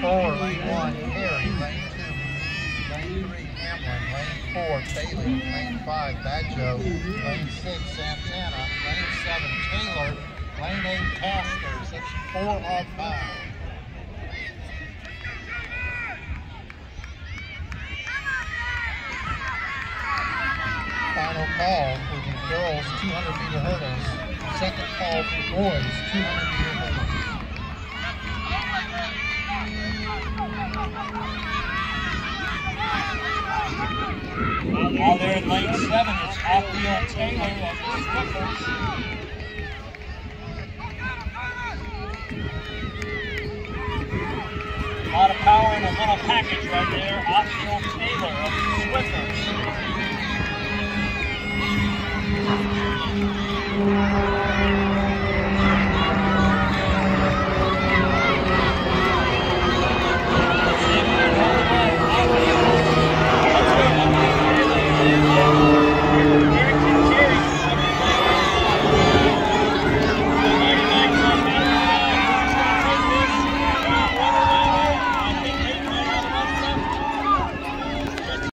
4, lane 1, Perry, lane 2, lane 3, Hamlin, lane 4, Bailey, lane 5, Badjo, lane 6, Santana, lane 7, Taylor, lane 8, Tasker, section 4 of 5. Final call for the girls 200-meter hurdles. Second call for boys 200-meter hurdles. Now they're in lane 7. It's Othniel Taylor of the Swifters. A lot of power in a little package right there. Othniel Taylor of the Swifters.